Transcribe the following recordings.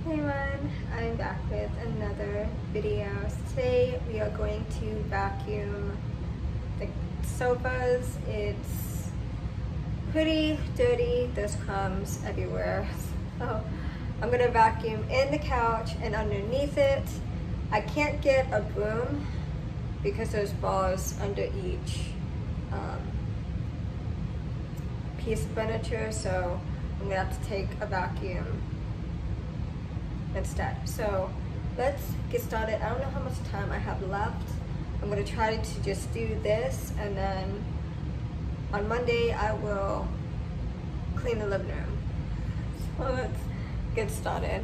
Hey everyone, I'm back with another video. Today we are going to vacuum the sofas. It's pretty dirty, there's crumbs everywhere. So I'm gonna vacuum in the couch and underneath it. I can't get a broom because there's bars under each piece of furniture, so I'm gonna have to take a vacuum instead. So let's get started. I don't know how much time I have left. I'm gonna try to just do this, and then on Monday I will clean the living room. So let's get started.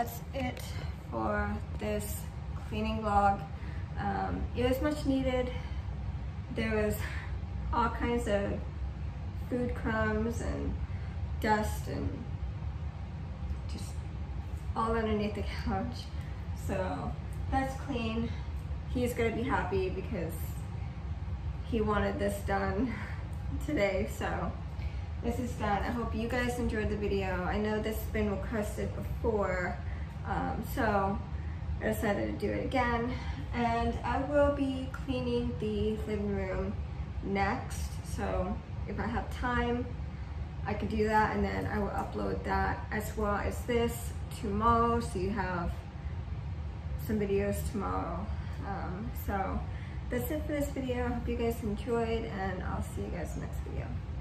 that's it for this cleaning vlog. It was much needed. There was all kinds of food crumbs and dust and just all underneath the couch. So that's clean. He's gonna be happy because he wanted this done today. So this is done. I hope you guys enjoyed the video. I know this has been requested before, so I decided to do it again. And I will be cleaning the living room next. So if I have time, I could do that, and then I will upload that as well as this tomorrow. So you have some videos tomorrow. So that's it for this video. I hope you guys enjoyed, and I'll see you guys in the next video.